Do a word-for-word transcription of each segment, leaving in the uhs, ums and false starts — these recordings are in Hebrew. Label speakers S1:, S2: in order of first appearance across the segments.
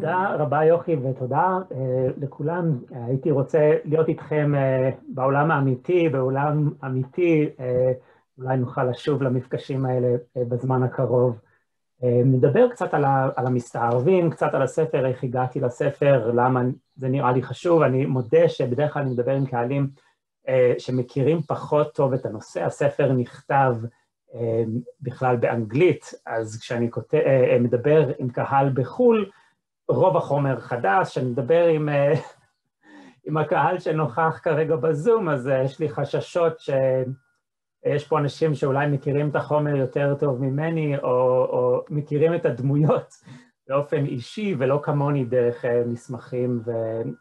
S1: תודה רבה יוכי ותודה לכולם. הייתי רוצה להיות איתכם בעולם האמיתי, בעולם אמיתי, אולי נוכל לשוב למפגשים האלה בזמן הקרוב. נדבר קצת על המסתערבים, קצת על הספר, איך הגעתי לספר, למה זה נראה לי חשוב. אני מודה שבדרך כלל אני מדבר עם קהלים שמכירים פחות טוב את הנושא. הספר נכתב בכלל באנגלית, אז כשאני מדבר עם קהל בחו"ל, רוב החומר חדש. שאני מדבר עם, עם הקהל שנוכח כרגע בזום, אז יש לי חששות שיש פה אנשים שאולי מכירים את החומר יותר טוב ממני, או, או מכירים את הדמויות באופן אישי, ולא כמוני דרך מסמכים ו,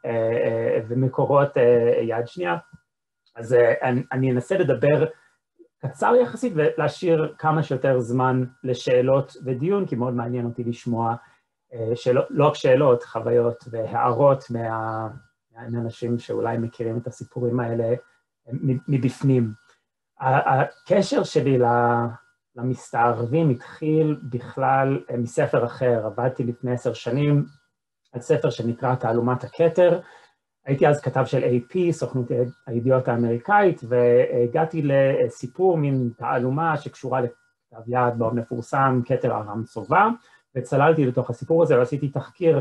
S1: ומקורות יד שנייה. אז אני, אני אנסה לדבר קצר יחסית, ולהשאיר כמה שיותר זמן לשאלות ודיון, כי מאוד מעניין אותי לשמוע שאלות, לא רק שאלות, חוויות והערות מה, מהאנשים שאולי מכירים את הסיפורים האלה מבפנים. הקשר שלי למסתערבים התחיל בכלל מספר אחר. עבדתי לפני עשר שנים על ספר שנקרא תעלומת הכתר. הייתי אז כתב של איי פי, סוכנות הידיעות האמריקאית, והגעתי לסיפור מין תעלומה שקשורה לכתב יד מאוד מפורסם, כתר ארם סובא, וצללתי לתוך הסיפור הזה, ועשיתי תחקיר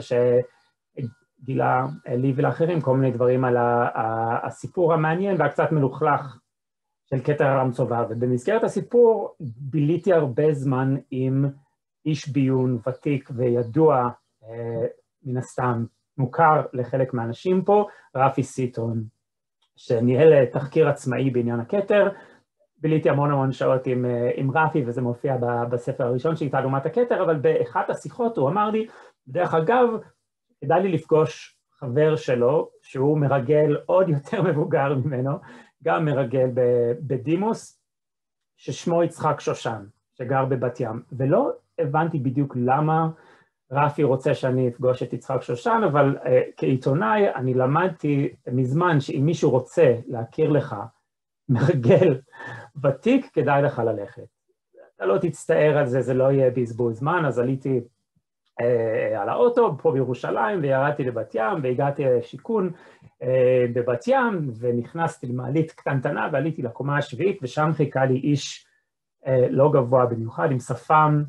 S1: שגילה לי ולאחרים כל מיני דברים על הסיפור המעניין והקצת מלוכלך של כתר ארם סובא, ובמסגרת הסיפור ביליתי הרבה זמן עם איש ביון ותיק וידוע, מן הסתם מוכר לחלק מהאנשים פה, רפי סיטון, שניהל תחקיר עצמאי בעניין הכתר. ביליתי המון המון שעות עם, עם רפי, וזה מופיע בספר הראשון שלי, תעלומת הכתר, אבל באחת השיחות הוא אמר לי, בדרך אגב, כדאי לי לפגוש חבר שלו, שהוא מרגל עוד יותר מבוגר ממנו, גם מרגל בדימוס, ששמו יצחק שושן, שגר בבת ים. ולא הבנתי בדיוק למה רפי רוצה שאני אפגוש את יצחק שושן, אבל uh, כעיתונאי אני למדתי מזמן שאם מישהו רוצה להכיר לך מרגל ותיק, כדאי לך ללכת. אתה לא תצטער על זה, זה לא יהיה בזבוז זמן. אז עליתי uh, על האוטו פה בירושלים, וירדתי לבת ים, והגעתי לשיכון uh, בבת ים, ונכנסתי למעלית קטנטנה, ועליתי לקומה השביעית, ושם חיכה לי איש uh, לא גבוה במיוחד, עם שפם,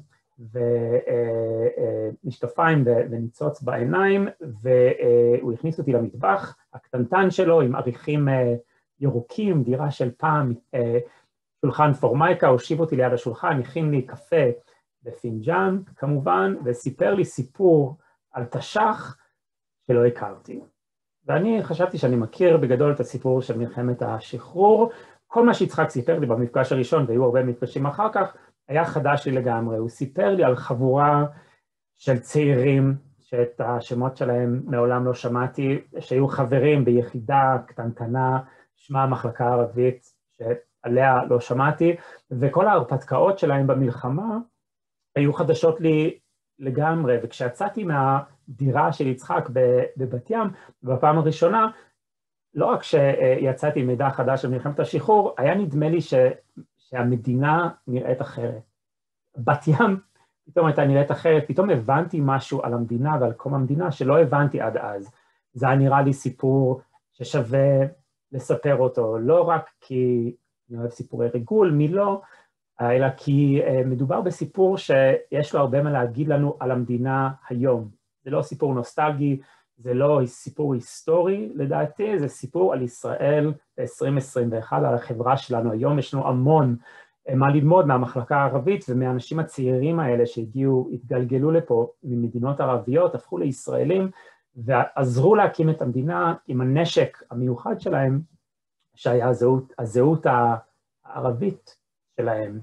S1: ומשקפיים וניצוץ בעיניים, והוא הכניס אותי למטבח הקטנטן שלו עם עריכים ירוקים, דירה של פעם, שולחן פורמייקה, הושיב אותי ליד השולחן, הכין לי קפה בפינג'אן כמובן, וסיפר לי סיפור על תש"ח שלא הכרתי. ואני חשבתי שאני מכיר בגדול את הסיפור של מלחמת השחרור. כל מה שיצחק סיפר לי במפגש הראשון, והיו הרבה מפגשים אחר כך, היה חדש לי לגמרי. הוא סיפר לי על חבורה של צעירים, שאת השמות שלהם מעולם לא שמעתי, שהיו חברים ביחידה קטנטנה, שמה המחלקה הערבית, שעליה לא שמעתי, וכל ההרפתקאות שלהם במלחמה היו חדשות לי לגמרי. וכשיצאתי מהדירה של יצחק בבת ים, בפעם הראשונה, לא רק שיצאתי מידע חדש על מלחמת השחרור, היה נדמה לי ש... שהמדינה נראית אחרת. בת ים פתאום הייתה נראית אחרת, פתאום הבנתי משהו על המדינה ועל קום המדינה שלא הבנתי עד אז. זה היה נראה לי סיפור ששווה לספר אותו, לא רק כי אני אוהב סיפורי ריגול, מי לא, אלא כי מדובר בסיפור שיש לו הרבה מה להגיד לנו על המדינה היום. זה לא סיפור נוסטלגי, זה לא סיפור היסטורי לדעתי, זה סיפור על ישראל ב-עשרים עשרים ואחת, על החברה שלנו היום. יש לנו המון מה ללמוד מהמחלקה הערבית ומהאנשים הצעירים האלה שהגיעו, התגלגלו לפה ממדינות ערביות, הפכו לישראלים ועזרו להקים את המדינה עם הנשק המיוחד שלהם, שהיה הזהות, הזהות הערבית שלהם.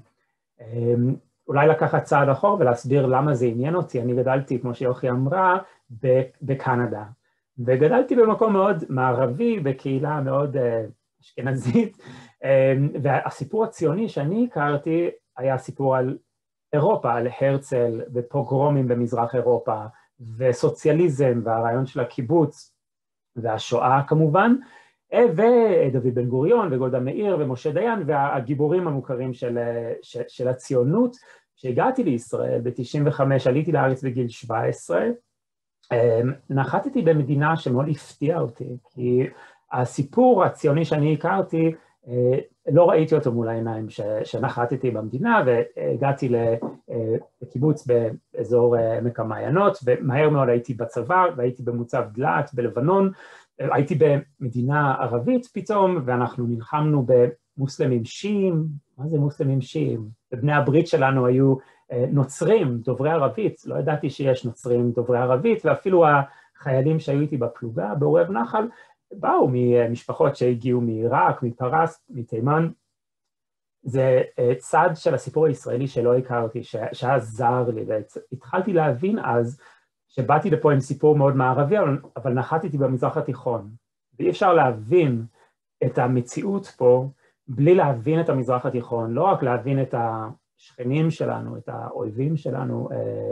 S1: אולי לקחת צעד אחור ולהסביר למה זה עניין אותי. אני גדלתי, כמו שיוכי אמרה, בקנדה, וגדלתי במקום מאוד מערבי, בקהילה מאוד אשכנזית, והסיפור הציוני שאני הכרתי היה סיפור על אירופה, על הרצל ופוגרומים במזרח אירופה, וסוציאליזם והרעיון של הקיבוץ, והשואה כמובן, ודוד בן גוריון וגולדה מאיר ומשה דיין, והגיבורים המוכרים של, של, של הציונות. כשהגעתי לישראל ב-תשעים וחמש, עליתי לארץ בגיל שבע עשרה, נחתתי במדינה שמאוד הפתיעה אותי, כי הסיפור הציוני שאני הכרתי, לא ראיתי אותו מול העיניים שנחתתי במדינה, והגעתי לקיבוץ באזור עמק המעיינות, ומהר מאוד הייתי בצבא, והייתי במוצב דלעת בלבנון, הייתי במדינה ערבית פתאום, ואנחנו נלחמנו במוסלמים שיעים. מה זה מוסלמים שיעים? בבני הברית שלנו היו נוצרים, דוברי ערבית, לא ידעתי שיש נוצרים דוברי ערבית, ואפילו החיילים שהיו איתי בפלוגה, בעורב נחל, באו ממשפחות שהגיעו מעיראק, מפרס, מתימן. זה צד של הסיפור הישראלי שלא הכרתי, שהיה זר לי, והתחלתי להבין אז, שבאתי לפה עם סיפור מאוד מערבי, אבל נחתתי במזרח התיכון, ואי אפשר להבין את המציאות פה, בלי להבין את המזרח התיכון, לא רק להבין את השכנים שלנו, את האויבים שלנו,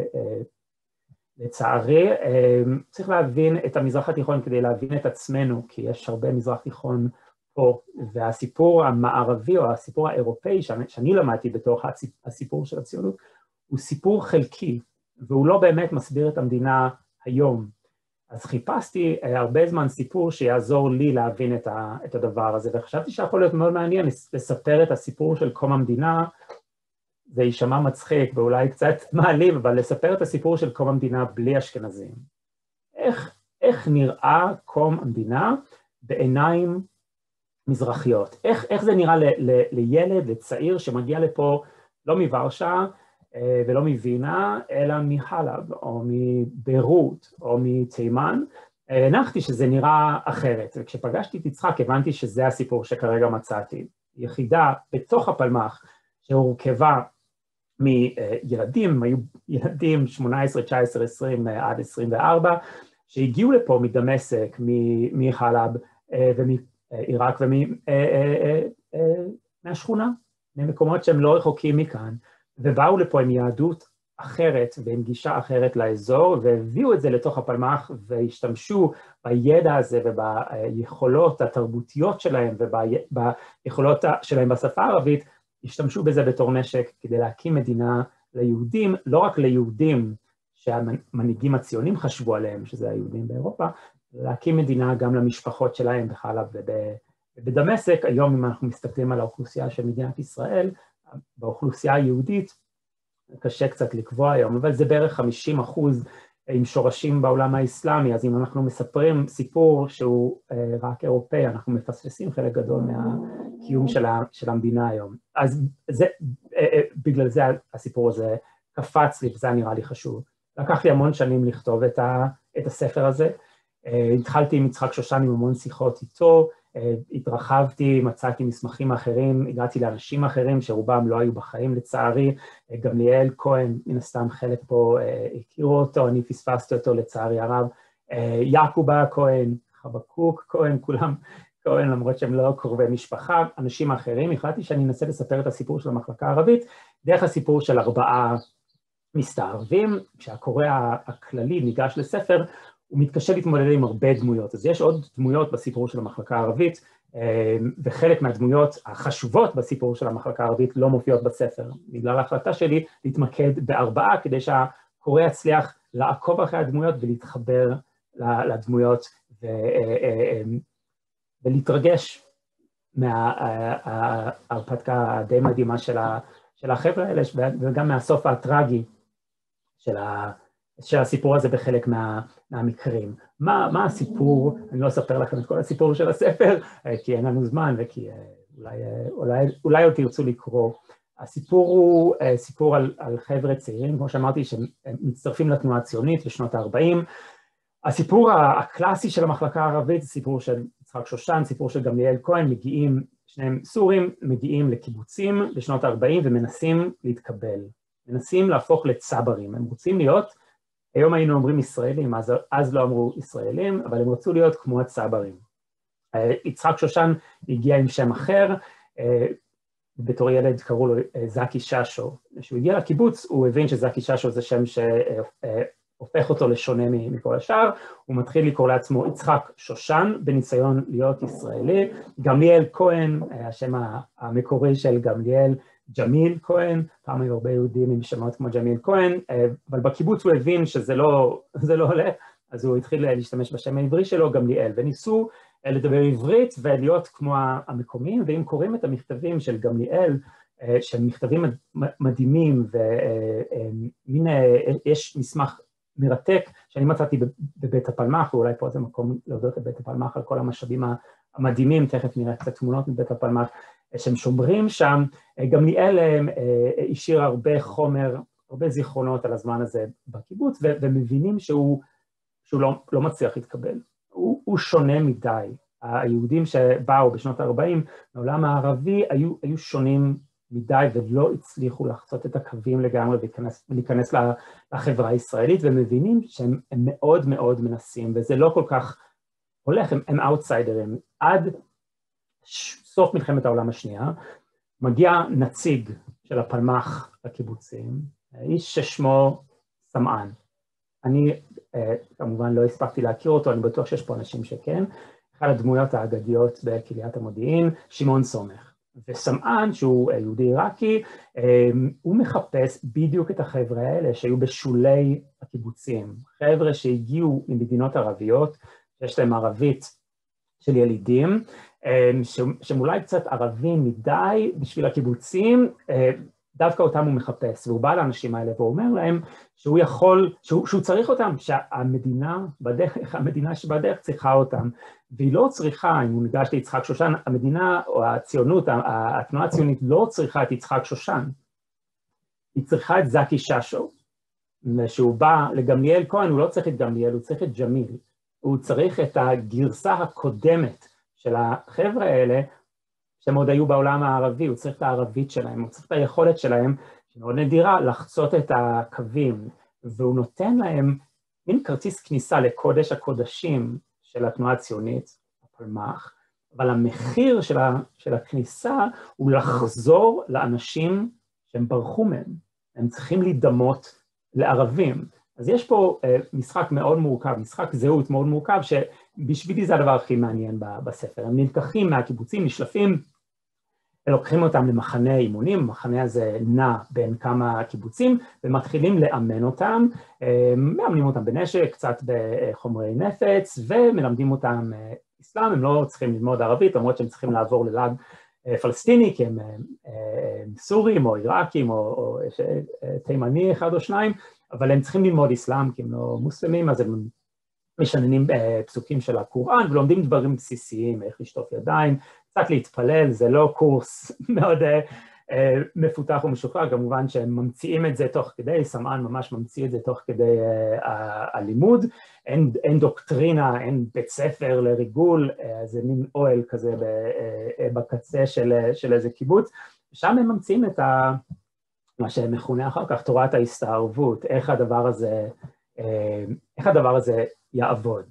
S1: לצערי, צריך להבין את המזרח התיכון כדי להבין את עצמנו, כי יש הרבה מזרח תיכון פה, והסיפור המערבי או הסיפור האירופאי שאני, שאני למדתי בתוך הסיפור של הציונות, הוא סיפור חלקי, והוא לא באמת מסביר את המדינה היום. אז חיפשתי הרבה זמן סיפור שיעזור לי להבין את, ה, את הדבר הזה, וחשבתי שיכול להיות מאוד מעניין לספר את הסיפור של קום המדינה, זה יישמע מצחיק ואולי קצת מעליב, אבל לספר את הסיפור של קום המדינה בלי אשכנזים. איך, איך נראה קום המדינה בעיניים מזרחיות? איך, איך זה נראה ל, ל, לילד, לצעיר שמגיע לפה לא מוורשה ולא מווינה, אלא מחלב או מביירות או מתימן? הנחתי שזה נראה אחרת, וכשפגשתי את יצחק הבנתי שזה הסיפור שכרגע מצאתי. יחידה בתוך הפלמ"ח שהורכבה מילדים, היו ילדים שמונה עשרה, תשע עשרה, עשרים עד עשרים וארבע, שהגיעו לפה מדמשק, מחלב ומעיראק ומהשכונה, ממקומות שהם לא רחוקים מכאן, ובאו לפה עם יהדות אחרת ועם גישה אחרת לאזור, והביאו את זה לתוך הפלמ"ח והשתמשו בידע הזה וביכולות התרבותיות שלהם וביכולות שלהם בשפה הערבית, השתמשו בזה בתור נשק כדי להקים מדינה ליהודים, לא רק ליהודים שהמנהיגים הציונים חשבו עליהם, שזה היהודים באירופה, להקים מדינה גם למשפחות שלהם בחלב ובדמשק. היום אם אנחנו מסתכלים על האוכלוסייה של מדינת ישראל, באוכלוסייה היהודית, קשה קצת לקבוע היום, אבל זה בערך חמישים אחוז עם שורשים בעולם האסלאמי, אז אם אנחנו מספרים סיפור שהוא רק אירופאי, אנחנו מפספסים חלק גדול מהקיום של, ה, של המדינה היום. אז זה, בגלל זה הסיפור הזה קפץ לי, וזה נראה לי חשוב. לקח לי המון שנים לכתוב את, ה, את הספר הזה. התחלתי עם יצחק שושן עם המון שיחות איתו, התרחבתי, מצאתי מסמכים אחרים, הגעתי לאנשים אחרים שרובם לא היו בחיים לצערי, גמליאל כהן, מן הסתם חלק פה הכירו אותו, אני פספסתי אותו לצערי הרב, יעקובה כהן, חבקוק כהן, כולם כהן למרות שהם לא קרובי משפחה, אנשים אחרים. החלטתי שאני אנסה לספר את הסיפור של המחלקה הערבית, דרך הסיפור של ארבעה מסתערבים, כשהקורא הכללי ניגש לספר, הוא מתקשה להתמודד עם הרבה דמויות, אז יש עוד דמויות בסיפור של המחלקה הערבית, וחלק מהדמויות החשובות בסיפור של המחלקה הערבית לא מופיעות בספר, בגלל ההחלטה שלי להתמקד בארבעה, כדי שהקורא יצליח לעקוב אחרי הדמויות ולהתחבר לדמויות, ולהתרגש מההרפתקה הדי מדהימה של החבר'ה האלה, וגם מהסוף הטרגי של ה... שהסיפור הזה בחלק מה, מהמקרים. מה, מה הסיפור? אני לא אספר לכם את כל הסיפור של הספר, כי אין לנו זמן וכי אולי, אולי, אולי עוד תרצו לקרוא. הסיפור הוא סיפור על, על חבר'ה צעירים, כמו שאמרתי, שמצטרפים לתנועה הציונית בשנות ה-ארבעים. הסיפור הקלאסי של המחלקה הערבית, זה סיפור של יצחק שושן, סיפור של גמליאל כהן, מגיעים, שניהם סורים, מגיעים לקיבוצים בשנות ה-ארבעים ומנסים להתקבל. מנסים להפוך לצברים, הם רוצים להיות, היום היינו אומרים ישראלים, אז, אז לא אמרו ישראלים, אבל הם רצו להיות כמו הצברים. יצחק שושן הגיע עם שם אחר, בתור ילד קראו לו זקי ששו. כשהוא הגיע לקיבוץ, הוא הבין שזקי ששו זה שם שהופך אותו לשונה מכל השאר, הוא מתחיל לקרוא לעצמו יצחק שושן, בניסיון להיות ישראלי. גמליאל כהן, השם המקורי של גמליאל, ג'מיל כהן, פעם היו הרבה יהודים עם שמות כמו ג'מיל כהן, אבל בקיבוץ הוא הבין שזה לא, זה לא הולך, אז הוא התחיל להשתמש בשם העברי שלו, גמליאל, וניסו לדבר עברית ולהיות כמו המקומיים, ואם קוראים את המכתבים של גמליאל, שהם מכתבים מדהימים, ומין, יש מסמך מרתק שאני מצאתי בבית הפלמ"ח, ואולי פה זה מקום להודות לבית הפלמ"ח על כל המשאבים המדהימים, תכף נראה קצת תמונות מבית הפלמ"ח, שהם שומרים שם, גמליאל השאיר הרבה חומר, הרבה זיכרונות על הזמן הזה בקיבוץ, ומבינים שהוא, שהוא לא, לא מצליח להתקבל. הוא, הוא שונה מדי. היהודים שבאו בשנות ה-ארבעים, מעולם הערבי, היו, היו שונים מדי, ולא הצליחו לחצות את הקווים לגמרי, ולהיכנס, ולהיכנס לחברה הישראלית, ומבינים שהם מאוד מאוד מנסים, וזה לא כל כך הולך, הם, הם אאוטסיידרים. עד סוף מלחמת העולם השנייה, מגיע נציג של הפלמ"ח לקיבוצים, איש ששמו סמען. אני כמובן לא הספקתי להכיר אותו, אני בטוח שיש פה אנשים שכן, אחד הדמויות האגדיות בקהיליית המודיעין, שמעון סומך. וסמען, שהוא יהודי עיראקי, הוא מחפש בדיוק את החבר'ה האלה שהיו בשולי הקיבוצים, חבר'ה שהגיעו ממדינות ערביות, שיש להם ערבית של ילידים, שהם אולי קצת ערבים מדי בשביל הקיבוצים, דווקא אותם הוא מחפש, והוא בא לאנשים האלה והוא אומר להם שהוא יכול, שהוא, שהוא צריך אותם, שהמדינה בדרך, המדינה שבדרך צריכה אותם, והיא לא צריכה, אם הוא ניגש ליצחק שושן, המדינה או הציונות, התנועה הציונית לא צריכה את יצחק שושן, היא צריכה את זקי ששו, ושהוא בא לגמליאל כהן, הוא לא צריך את גמליאל, הוא צריך את ג'מיל, הוא צריך את הגרסה הקודמת של החבר'ה האלה, שהם עוד היו בעולם הערבי, הוא צריך את הערבית שלהם, הוא צריך את היכולת שלהם, שמאוד נדירה, לחצות את הקווים, והוא נותן להם מין כרטיס כניסה לקודש הקודשים של התנועה הציונית, הפלמ"ח, אבל המחיר של, ה, של הכניסה הוא לחזור לאנשים שהם ברחו מהם, הם צריכים להידמות לערבים. אז יש פה משחק מאוד מורכב, משחק זהות מאוד מורכב, שבשבילי זה הדבר הכי מעניין בספר. הם נלקחים מהקיבוצים, נשלפים, לוקחים אותם למחנה אימונים, המחנה הזה נע בין כמה קיבוצים, ומתחילים לאמן אותם, מאמנים אותם בנשק, קצת בחומרי נפץ, ומלמדים אותם אסלאם, הם לא צריכים ללמוד ערבית, למרות שהם צריכים לעבור ללעג פלסטיני, כי הם סורים או עיראקים או תימני אחד או שניים, אבל הם צריכים ללמוד אסלאם, כי הם לא מוסלמים, אז הם משננים פסוקים של הקוראן, ולומדים דברים בסיסיים, איך לשטוף ידיים, קצת להתפלל, זה לא קורס מאוד מפותח ומשוחרר, כמובן שהם ממציאים את זה תוך כדי, סמען ממש ממציא את זה תוך כדי הלימוד, אין, אין דוקטרינה, אין בית ספר לריגול, זה מין אוהל כזה בקצה של, של איזה קיבוץ, ושם הם ממציאים את ה... מה שמכונה אחר כך, תורת ההסתערבות, איך הדבר הזה, איך הדבר הזה יעבוד.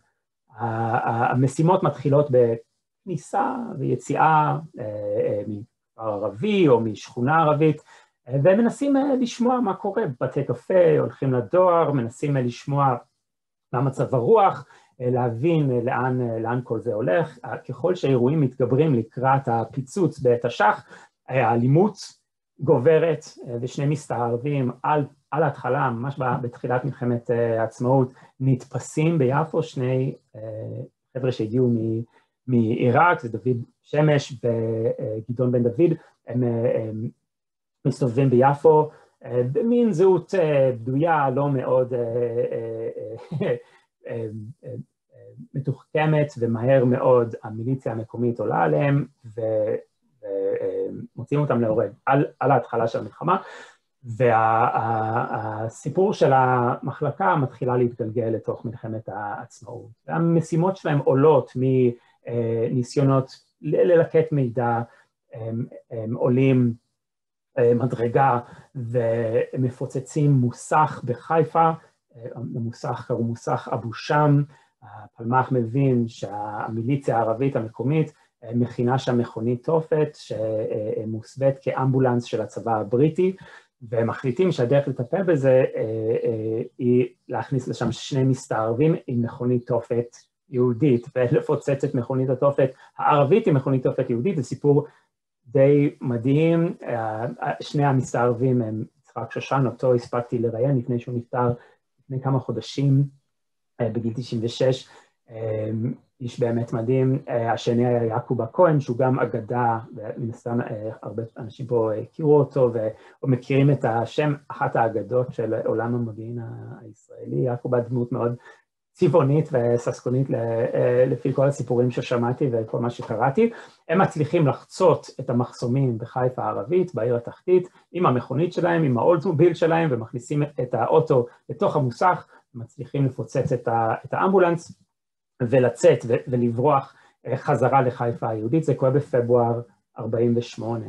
S1: המשימות מתחילות בכניסה ויציאה מכפר ערבי או משכונה ערבית, והם מנסים לשמוע מה קורה, בתי קפה, הולכים לדואר, מנסים לשמוע מה מצב הרוח, להבין לאן, לאן כל זה הולך. ככל שהאירועים מתגברים לקראת הפיצוץ בתש"ח, האלימות גוברת, ושני מסתערבים על, על ההתחלה, ממש בתחילת מלחמת העצמאות, נתפסים ביפו, שני חבר'ה שהגיעו מעיראק, זה דוד שמש וגדעון בן דוד, הם, הם מסתובבים ביפו, במין זהות בדויה, לא מאוד מתוחכמת, ומהר מאוד המיליציה המקומית עולה עליהם, ו... ומוצאים אותם להורג על, על ההתחלה של המלחמה, והסיפור של המחלקה מתחילה להתגלגל לתוך מלחמת העצמאות. והמשימות שלהם עולות מניסיונות ללקט מידע, הם, הם עולים מדרגה ומפוצצים מוסך בחיפה, המוסך קראו מוסך אבו שם, הפלמ"ח מבין שהמיליציה הערבית המקומית מכינה שם מכונית תופת שמוסווית כאמבולנס של הצבא הבריטי, והם מחליטים שהדרך לטפל בזה היא להכניס לשם שני מסתערבים עם מכונית תופת יהודית, ולפוצץ את מכונית התופת הערבית עם מכונית תופת יהודית. זה סיפור די מדהים. שני המסתערבים הם יצחק שושן, אותו הספקתי לראיין לפני שהוא נפטר לפני כמה חודשים, בגיל תשעים ושש, איש באמת מדהים. השני היה יעקב הכהן, שהוא גם אגדה, ומן הסתם הרבה אנשים פה הכירו אותו, ומכירים את השם, אחת האגדות של עולם המודיעין הישראלי. יעקב היה דמות מאוד צבעונית וססקונית לפי כל הסיפורים ששמעתי וכל מה שקראתי. הם מצליחים לחצות את המחסומים בחיפה הערבית, בעיר התחתית, עם המכונית שלהם, עם האולדמוביל שלהם, ומכניסים את האוטו לתוך המוסך, מצליחים לפוצץ את האמבולנס, ולצאת ולברוח חזרה לחיפה היהודית. זה קורה בפברואר ארבעים ושמונה.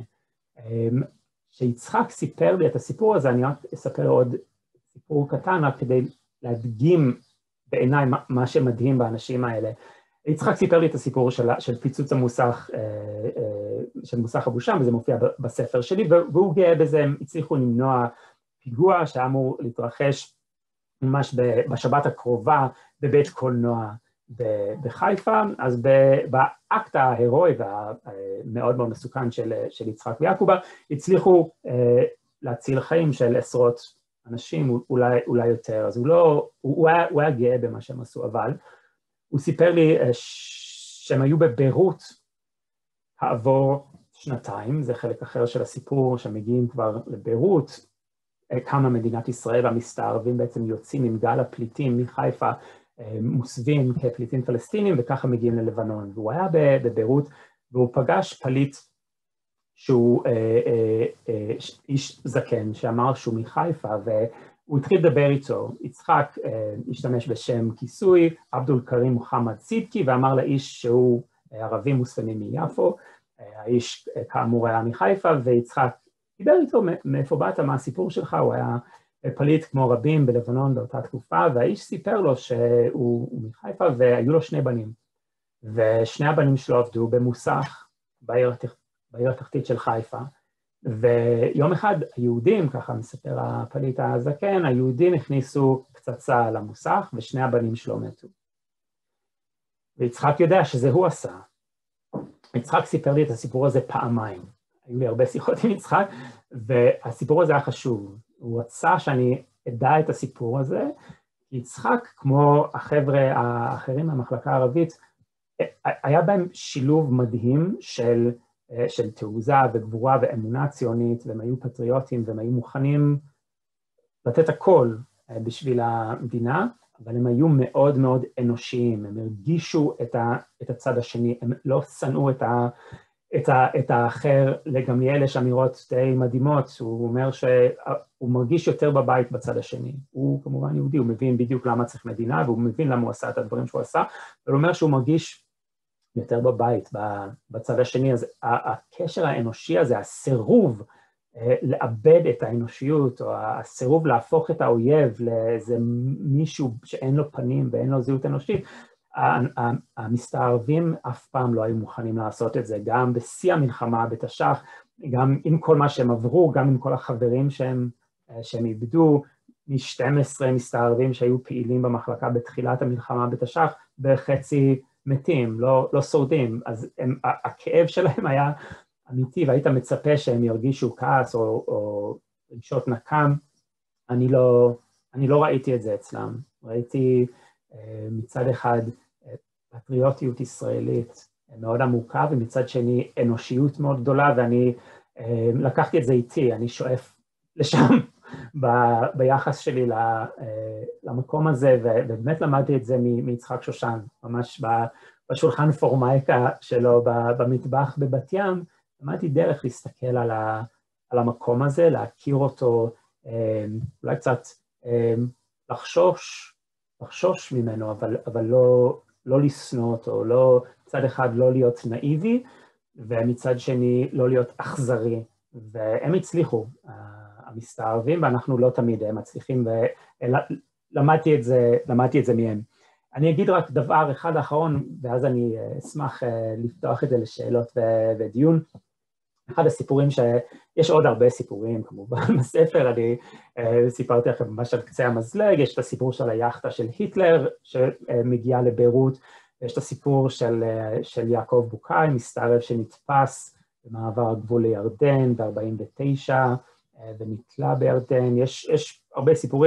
S1: שיצחק סיפר לי את הסיפור הזה, אני רק אספר עוד סיפור קטן, רק כדי להדגים בעיניי מה שמדהים באנשים האלה. יצחק סיפר לי את הסיפור של, של פיצוץ המוסך, של מוסך הבושם, וזה מופיע בספר שלי, והוא גאה בזה. הם הצליחו למנוע פיגוע שאמור להתרחש ממש בשבת הקרובה בבית קולנוע בחיפה. אז באקט ההירואי והמאוד מאוד מסוכן של, של יצחק ויעקובה, הצליחו להציל חיים של עשרות אנשים, אולי, אולי יותר. אז הוא לא, הוא, הוא, היה, הוא היה גאה במה שהם עשו, אבל הוא סיפר לי שהם היו בביירות העבור שנתיים, זה חלק אחר של הסיפור, שמגיעים כבר לביירות, כמה מדינת ישראל והמסתערבים בעצם יוצאים עם גל הפליטים מחיפה, מוסווים כפליטים פלסטינים, וככה מגיעים ללבנון. והוא היה בביירות, והוא פגש פליט שהוא אה, אה, אה, איש זקן, שאמר שהוא מחיפה, והוא התחיל לדבר איתו. יצחק אה, השתמש בשם כיסוי, עבדול כרים מוחמד צידקי, ואמר לאיש שהוא ערבי מוסלמי מיפו. אה, האיש אה, כאמור היה מחיפה, ויצחק דיבר איתו, מאיפה באת, מה הסיפור שלך? הוא היה פליט כמו רבים בלבנון באותה תקופה, והאיש סיפר לו שהוא מחיפה, והיו לו שני בנים. ושני הבנים שלו עבדו במוסך בעיר בעיר התחתית של חיפה, ויום אחד היהודים, ככה מספר הפליט הזקן, היהודים הכניסו פצצה למוסך, ושני הבנים שלו מתו. ויצחק יודע שזה הוא עשה. יצחק סיפר לי את הסיפור הזה פעמיים. היו לי הרבה שיחות עם יצחק, והסיפור הזה היה חשוב. הוא רצה שאני אדע את הסיפור הזה, כי יצחק, כמו החבר'ה האחרים מהמחלקה הערבית, היה בהם שילוב מדהים של של תעוזה וגבורה ואמונה ציונית, והם היו פטריוטים, והם היו מוכנים לתת הכל בשביל המדינה, אבל הם היו מאוד מאוד אנושיים, הם הרגישו את, ה, את הצד השני, הם לא שנאו את, ה, את, ה, את האחר. לגמליאל יש אמירות די מדהימות, הוא אומר שהוא מרגיש יותר בבית בצד השני. הוא כמובן יהודי, הוא מבין בדיוק למה צריך מדינה, והוא מבין למה הוא עשה את הדברים שהוא עשה, אבל הוא אומר שהוא מרגיש יותר בבית, בצד השני. אז הקשר האנושי הזה, הסירוב לאבד את האנושיות, או הסירוב להפוך את האויב לאיזה מישהו שאין לו פנים ואין לו זהות אנושית, המסתערבים אף פעם לא היו מוכנים לעשות את זה, גם בשיא המלחמה בתש"ח, גם עם כל מה שהם עברו, גם עם כל החברים שהם, שהם איבדו, מ-שנים עשר מסתערבים שהיו פעילים במחלקה בתחילת המלחמה בתש"ח, בחצי מתים, לא, לא שורדים. אז הם, הכאב שלהם היה אמיתי, והיית מצפה שהם ירגישו כעס או, או רגשות נקם. אני לא, אני לא ראיתי את זה אצלם. ראיתי אה, מצד אחד אה, פטריוטיות ישראלית מאוד עמוקה, ומצד שני אנושיות מאוד גדולה, ואני אה, לקחתי את זה איתי, אני שואף לשם ב, ביחס שלי ל, אה, למקום הזה, ובאמת למדתי את זה מיצחק שושן, ממש בשולחן פורמייקה שלו במטבח בבת ים, למדתי דרך להסתכל על, ה, על המקום הזה, להכיר אותו, אולי קצת לחשוש, לחשוש ממנו, אבל, אבל לא, לא לשנוא אותו, לא, מצד אחד לא להיות נאיבי, ומצד שני לא להיות אכזרי, והם הצליחו, המסתערבים, ואנחנו לא תמיד הם מצליחים, ולמדתי את זה, למדתי את זה מהם. אני אגיד רק דבר אחד אחרון, ואז אני אשמח לפתוח את זה לשאלות ודיון. אחד הסיפורים שיש עוד הרבה סיפורים, כמובן, בספר, אני סיפרתי לכם ממש על קצה המזלג, יש את הסיפור של היאכטה של היטלר, שמגיעה לביירות, יש את הסיפור של, של יעקב בוקאי, מסתערב שנתפס במעבר הגבול לירדן ב-ארבעים ותשע, ונתלה בירדן. יש, יש הרבה סיפורים,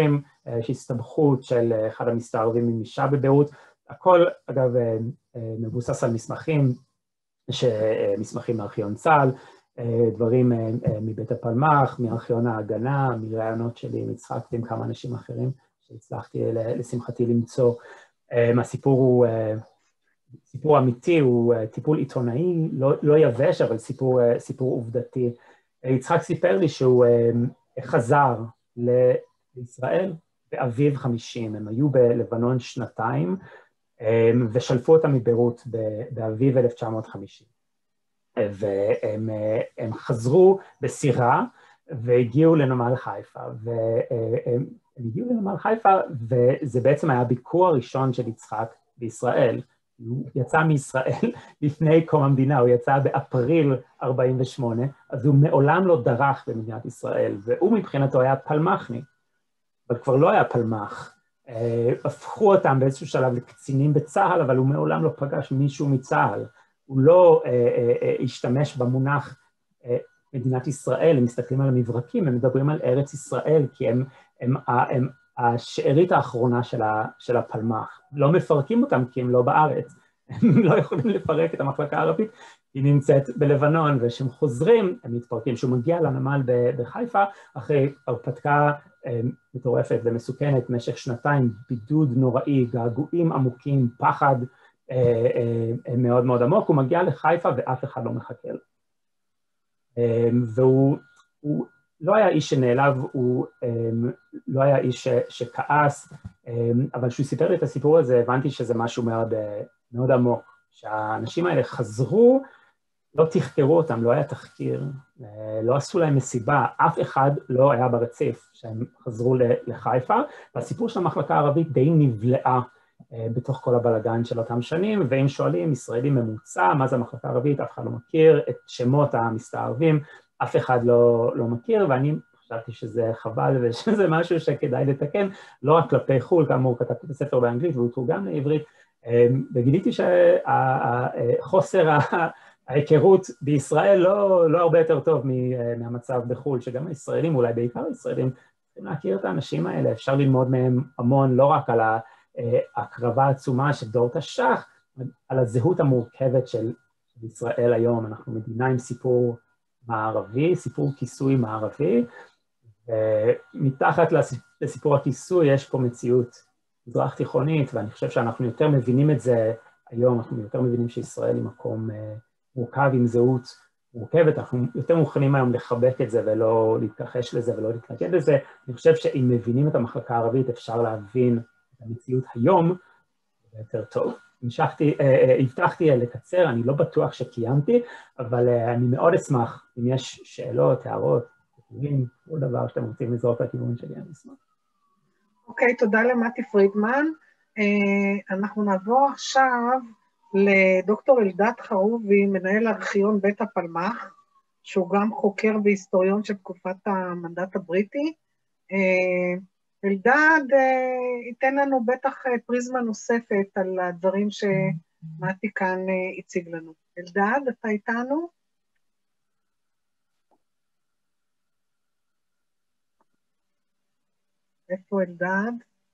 S1: יש הסתבכות של אחד המסתערבים עם אישה בביירות, הכל אגב מבוסס על מסמכים, מסמכים מארכיון צה"ל, דברים מבית הפלמ"ח, מארכיון ההגנה, מראיונות שלי עם יצחק ועם כמה אנשים אחרים שהצלחתי לשמחתי למצוא. הסיפור הוא סיפור אמיתי, הוא טיפול עיתונאי, לא, לא יבש, אבל סיפור, סיפור עובדתי. יצחק סיפר לי שהוא חזר לישראל באביב חמישים, הם היו בלבנון שנתיים, ושלפו אותם מביירות באביב אלף תשע מאות חמישים. והם הם חזרו בסירה, והגיעו לנמל חיפה, והם הגיעו לנמל חיפה, וזה בעצם היה הביקור הראשון של יצחק בישראל. הוא יצא מישראל לפני קום המדינה, הוא יצא באפריל ארבעים ושמונה, אז הוא מעולם לא דרך במדינת ישראל, והוא מבחינתו היה פלמ"חני, אבל כבר לא היה פלמ"ח. הפכו אותם באיזשהו שלב לקצינים בצה"ל, אבל הוא מעולם לא פגש מישהו מצה"ל. הוא לא השתמש במונח מדינת ישראל, הם מסתכלים על המברקים, הם מדברים על ארץ ישראל, כי הם, הם, הם השארית האחרונה של, ה, של הפלמ"ח. לא מפרקים אותם כי הם לא בארץ, הם לא יכולים לפרק את המחלקה הערבית, היא נמצאת בלבנון, וכשהם חוזרים, הם מתפרקים. כשהוא מגיע לנמל בחיפה, אחרי הרפתקה מטורפת ומסוכנת, במשך שנתיים, בידוד נוראי, געגועים עמוקים, פחד מאוד מאוד עמוק, הוא מגיע לחיפה ואף אחד לא מחכה לו. והוא הוא לא היה איש שנעלב, הוא לא היה איש שכעס, אבל כשהוא סיפר לי את הסיפור הזה, הבנתי שזה משהו מאוד, מאוד עמוק, שהאנשים האלה חזרו, לא תחקרו אותם, לא היה תחקיר, לא עשו להם מסיבה, אף אחד לא היה ברציף שהם חזרו לחיפה, והסיפור של המחלקה הערבית די נבלעה בתוך כל הבלגן של אותם שנים, ואם שואלים ישראלי ממוצע, מה זה המחלקה הערבית, אף אחד לא מכיר, את שמות המסתערבים, אף אחד לא, לא מכיר, ואני חשבתי שזה חבל ושזה משהו שכדאי לתקן, לא רק כלפי חול, כאמור כתבתי בספר באנגלית והוא תורגם לעברית, וגיליתי שחוסר ההיכרות בישראל לא, לא הרבה יותר טוב מהמצב בחול, שגם הישראלים, אולי בעיקר הישראלים, צריכים להכיר את האנשים האלה, אפשר ללמוד מהם המון, לא רק על ההקרבה העצומה של דור תש"ח, על הזהות המורכבת של ישראל היום. אנחנו מדינה עם סיפור מערבי, סיפור כיסוי מערבי, ומתחת לסיפור הכיסוי יש פה מציאות מזרח תיכונית, ואני חושב שאנחנו יותר מבינים את זה היום, אנחנו יותר מבינים שישראל היא מקום מורכב עם זהות מורכבת, אנחנו יותר מוכנים היום לחבק את זה ולא להתכחש לזה ולא להתנגד לזה. אני חושב שאם מבינים את המחלקה הערבית אפשר להבין את המציאות היום יותר טוב. המשכתי, הבטחתי לקצר, אני לא בטוח שקיימתי, אבל אני מאוד אשמח אם יש שאלות, הערות, תקורים, כל דבר שאתם רוצים לזרוק לכיוון שלי, אני אשמח.
S2: אוקיי, תודה למתי פרידמן. אנחנו נעבור עכשיו לדוקטור אלדד חרובי, מנהל ארכיון בית הפלמ"ח, שהוא גם חוקר והיסטוריון של תקופת המנדט הבריטי. אלדד ייתן לנו בטח פריזמה נוספת על הדברים שמתי כאן הציג לנו. אלדד, אתה איתנו? איפה אלדד?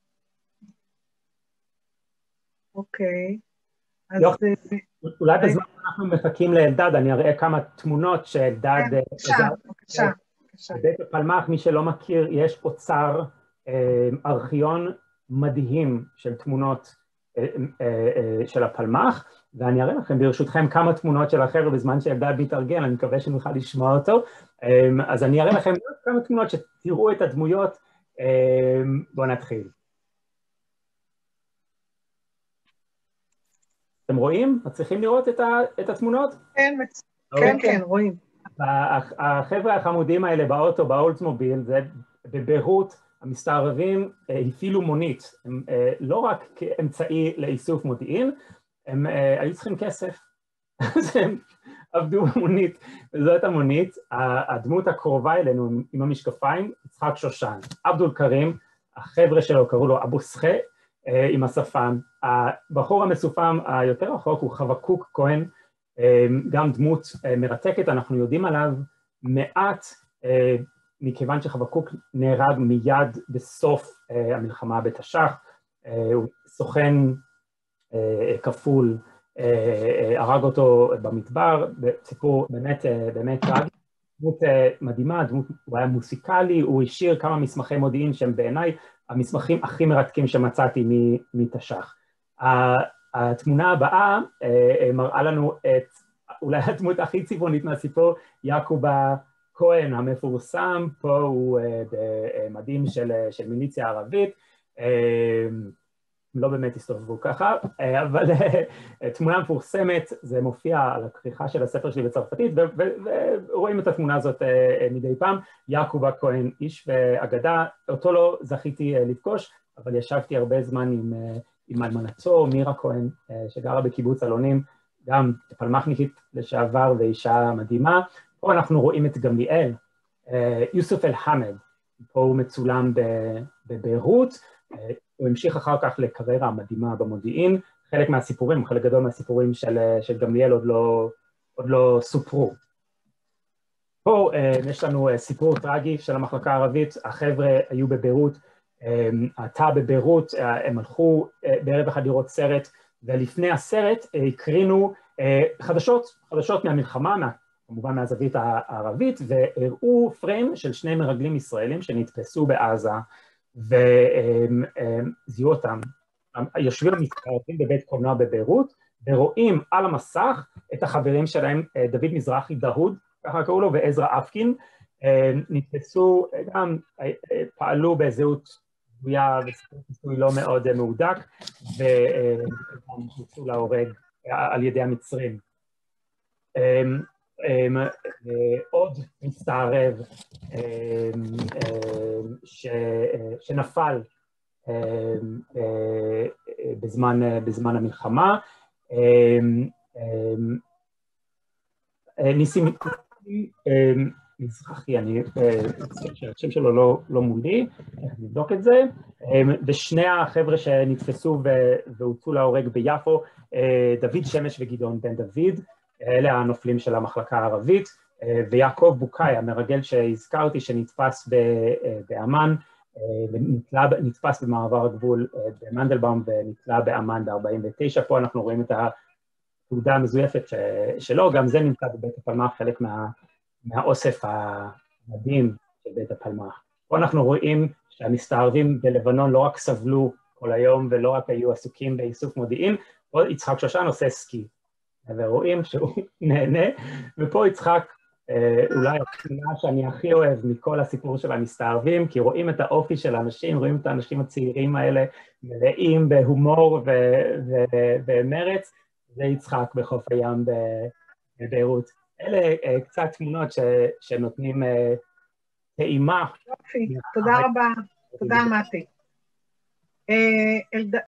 S2: אוקיי. אז...
S1: אולי בזמן אנחנו מחכים לאלדד, אני אראה כמה תמונות שאלדד...
S2: בבקשה, בבקשה.
S1: בבית הפלמ"ח, מי שלא מכיר, יש אוצר ארכיון מדהים של תמונות של הפלמ"ח, ואני אראה לכם ברשותכם כמה תמונות של החבר'ה בזמן שאלדד מתארגן, אני מקווה שנוכל לשמוע אותו. אז אני אראה לכם כמה תמונות שתראו את הדמויות. בואו נתחיל. אתם רואים? מצליחים לראות את התמונות?
S2: כן, כן, כן, רואים.
S1: החבר'ה החמודים האלה באוטו, באולדסמוביל, זה בביירות, המסתערבים הפעילו מונית, הם לא רק כאמצעי לאיסוף מודיעין, הם היו צריכים כסף, אז הם עבדו במונית, וזאת המונית, הדמות הקרובה אלינו עם המשקפיים, יצחק שושן, עבדול כרים, החבר'ה שלו קראו לו אבו סחה, עם השפם, הבחור המסופם היותר רחוק הוא חבקוק כהן, גם דמות מרתקת, אנחנו יודעים עליו מעט, מכיוון שחבקוק נהרג מיד בסוף המלחמה בתש"ח, הוא סוכן כפול, הרג אותו במדבר, סיפור באמת, באמת טרגי, דמות מדהימה, דמות, הוא היה מוסיקלי, הוא השאיר כמה מסמכי מודיעין שהם בעיניי המסמכים הכי מרתקים שמצאתי מתש"ח. התמונה הבאה מראה לנו את אולי הדמות הכי צבעונית מהסיפור, יעקובה כהן המפורסם, פה הוא במדים של, של מיליציה ערבית, לא באמת הסתובבו ככה, אבל תמונה מפורסמת, זה מופיע על הכריכה של הספר שלי בצרפתית, ורואים את התמונה הזאת מדי פעם, יעקובה כהן, איש ואגדה, אותו לא זכיתי לפגוש, אבל ישבתי הרבה זמן עם, עם אלמנתו, מירה כהן, שגרה בקיבוץ אלונים, גם פלמחניקית לשעבר ואישה מדהימה. פה אנחנו רואים את גמליאל, יוסוף אל-חמד, פה הוא מצולם בביירות, הוא המשיך אחר כך לקריירה המדהימה במודיעין, חלק מהסיפורים, חלק גדול מהסיפורים של, של גמליאל עוד לא, עוד לא סופרו. פה יש לנו סיפור טרגי של המחלקה הערבית, החבר'ה היו בביירות, התא בביירות, הם הלכו בערב אחד לראות סרט, ולפני הסרט הקרינו חדשות, חדשות מהמלחמה, מה, כמובן מהזווית הערבית, והראו פריים של שני מרגלים ישראלים שנתפסו בעזה, וזיהו אותם. יושבים המסתערבים בבית קולנוע בביירות, ורואים על המסך את החברים שלהם, דוד מזרחי דהוד, ככה קראו לו, ועזרא אפקין, נתפסו, גם פעלו בזהות גבויה וסיכוי לא מאוד מהודק, וגם נתפסו להורג על ידי המצרים. עוד מסתערב שנפל בזמן המלחמה, ניסים מזרחי, אני השם שלו לא מולי, נבדוק את זה, ושני החבר'ה שנתפסו והוצאו להורג ביפו, דוד שמש וגדעון בן דוד, אלה הנופלים של המחלקה הערבית, ויעקב בוקאי, המרגל שהזכרתי שנתפס באמן, נתפס במעבר הגבול במנדלבאום ונתלה באמן ב-ארבעים ותשע, פה אנחנו רואים את התעודה המזויפת שלו, גם זה נמצא בבית הפלמ"ח, חלק מה, מהאוסף המדהים של בית הפלמ"ח. פה אנחנו רואים שהמסתערבים בלבנון לא רק סבלו כל היום ולא רק היו עסוקים באיסוף מודיעין, פה יצחק שושן עושה סקי. ורואים שהוא נהנה, ופה יצחק, אולי התמונה שאני הכי אוהב מכל הסיפור של המסתערבים, כי רואים את האופי של האנשים, רואים את האנשים הצעירים האלה, מלאים בהומור ומרץ, זה יצחק בחוף הים בביירות. אלה קצת תמונות שנותנים טעימה.
S2: יופי, תודה רבה, תודה מתי.